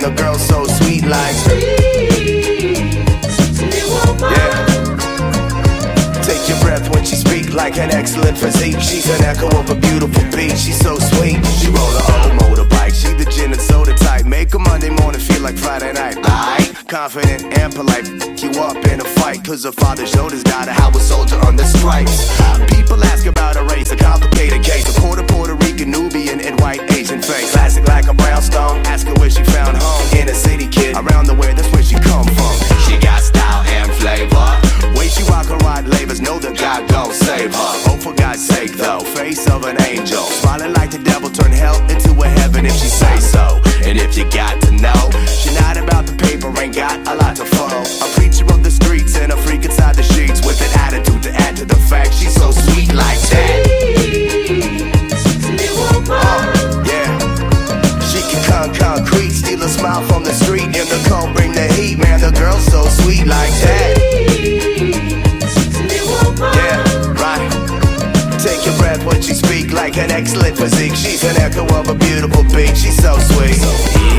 and the girl so sweet like yeah. Take your breath when she speak like an excellent physique. She's an echo of a beautiful beat. She's so sweet. She roll a old motorbike. She the gin and soda type. Make a Monday morning feel like Friday night. Confident and polite. You up in a fight cause her father showed his daughter how a soldier under stripes. People ask about her race, a complicated case. A quarter Puerto Rican, Nubian, and white Asian face. Classic like a brownstone. Ask her where she found home. In a city kid, around the way, that's where she come from. She got style and flavor. Way she walk her ride labors, know that God gon' save her. Oh, for God's sake though, face of an angel. Smiling like the devil, turn hell into a heaven if she say so. And if you got to know, she not about the paper, ain't got a lot to follow. A preacher of the streets and a freak inside the sheets, with an attitude to add to the fact she's so sweet like that. Yeah, she can concrete, steal a smile from the street. In the cold, bring the heat, man, the girl's so sweet like that. Yeah, right. Take your breath when she speak like an excellent physique. She's an echo of a beautiful beat. She's so sweet.